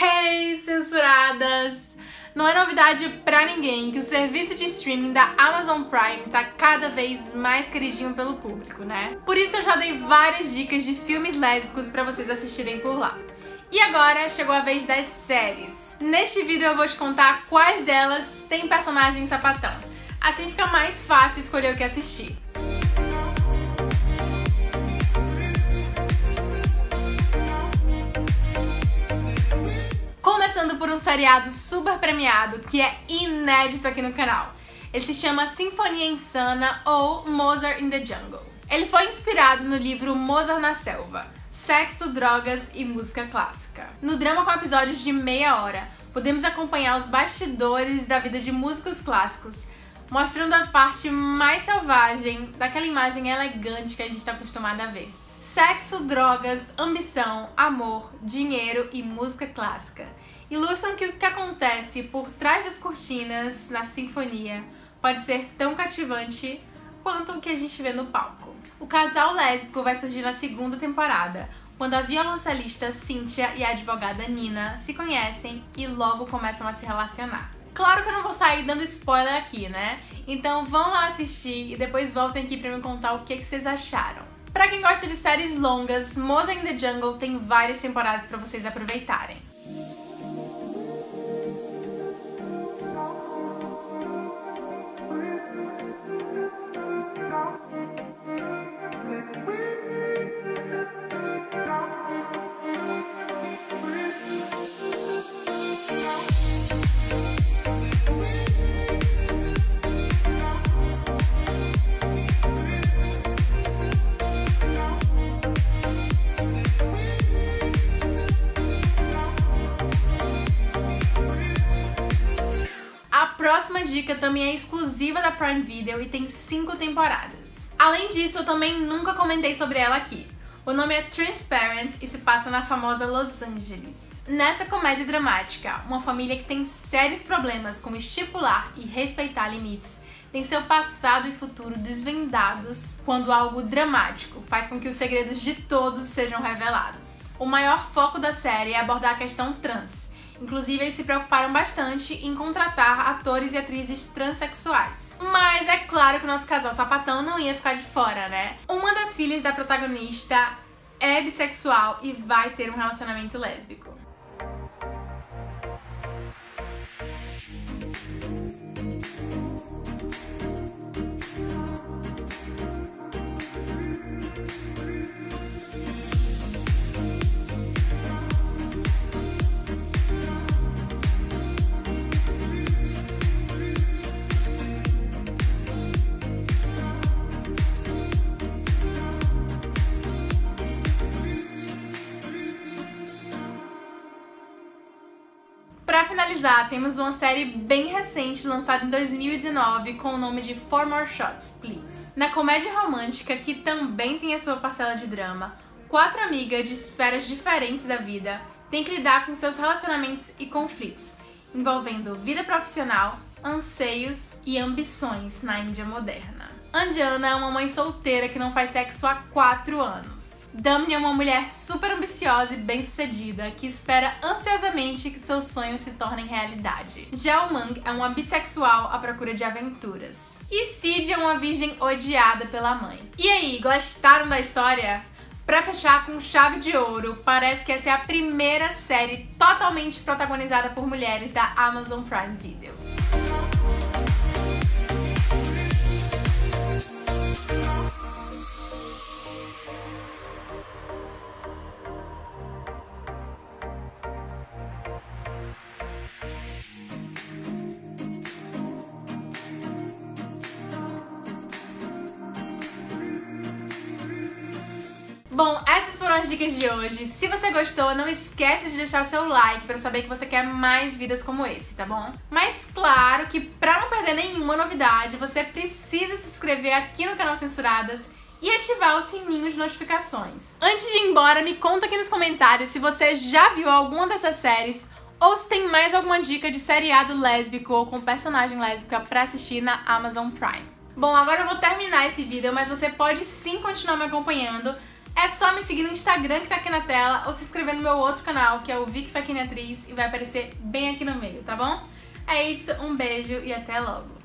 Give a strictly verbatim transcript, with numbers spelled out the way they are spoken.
Hey, censuradas! Não é novidade pra ninguém que o serviço de streaming da Amazon Prime tá cada vez mais queridinho pelo público, né? Por isso eu já dei várias dicas de filmes lésbicos pra vocês assistirem por lá. E agora chegou a vez das séries. Neste vídeo eu vou te contar quais delas têm personagem sapatão. Assim fica mais fácil escolher o que assistir. Começando por um seriado super premiado que é inédito aqui no canal. Ele se chama Sinfonia Insana ou Mozart in the Jungle. Ele foi inspirado no livro Mozart na Selva, Sexo, Drogas e Música Clássica. No drama com episódios de meia hora, podemos acompanhar os bastidores da vida de músicos clássicos, mostrando a parte mais selvagem daquela imagem elegante que a gente está acostumado a ver. Sexo, drogas, ambição, amor, dinheiro e música clássica ilustram que o que acontece por trás das cortinas na sinfonia pode ser tão cativante quanto o que a gente vê no palco. O casal lésbico vai surgir na segunda temporada, quando a violoncelista Cynthia e a advogada Nina se conhecem e logo começam a se relacionar. Claro que eu não vou sair dando spoiler aqui, né? Então vão lá assistir e depois voltem aqui pra me contar o que, que vocês acharam. Pra quem gosta de séries longas, Mozart in the Jungle tem várias temporadas pra vocês aproveitarem. A próxima dica também é exclusiva da Prime Video e tem cinco temporadas. Além disso, eu também nunca comentei sobre ela aqui. O nome é Transparent e se passa na famosa Los Angeles. Nessa comédia dramática, uma família que tem sérios problemas com estipular e respeitar limites tem seu passado e futuro desvendados quando algo dramático faz com que os segredos de todos sejam revelados. O maior foco da série é abordar a questão trans. Inclusive, eles se preocuparam bastante em contratar atores e atrizes transexuais. Mas é claro que o nosso casal sapatão não ia ficar de fora, né? Uma das filhas da protagonista é bissexual e vai ter um relacionamento lésbico. Pra finalizar, temos uma série bem recente, lançada em dois mil e dezenove, com o nome de Four More Shots, Please. Na comédia romântica, que também tem a sua parcela de drama, quatro amigas de esferas diferentes da vida têm que lidar com seus relacionamentos e conflitos, envolvendo vida profissional, anseios e ambições na Índia moderna. Anjana é uma mãe solteira que não faz sexo há quatro anos. Damni é uma mulher super ambiciosa e bem-sucedida que espera ansiosamente que seus sonhos se tornem realidade. Jaomang é uma bissexual à procura de aventuras. E Sid é uma virgem odiada pela mãe. E aí, gostaram da história? Pra fechar com chave de ouro, parece que essa é a primeira série totalmente protagonizada por mulheres da Amazon Prime Video. Bom, essas foram as dicas de hoje. Se você gostou, não esquece de deixar seu like pra eu saber que você quer mais vídeos como esse, tá bom? Mas claro que pra não perder nenhuma novidade, você precisa se inscrever aqui no canal Censuradas e ativar o sininho de notificações. Antes de ir embora, me conta aqui nos comentários se você já viu alguma dessas séries ou se tem mais alguma dica de seriado lésbico ou com personagem lésbica pra assistir na Amazon Prime. Bom, agora eu vou terminar esse vídeo, mas você pode sim continuar me acompanhando. é só me seguir no Instagram que tá aqui na tela ou se inscrever no meu outro canal, que é o Vicky Facchini Atriz, e vai aparecer bem aqui no meio, tá bom? É isso, um beijo e até logo!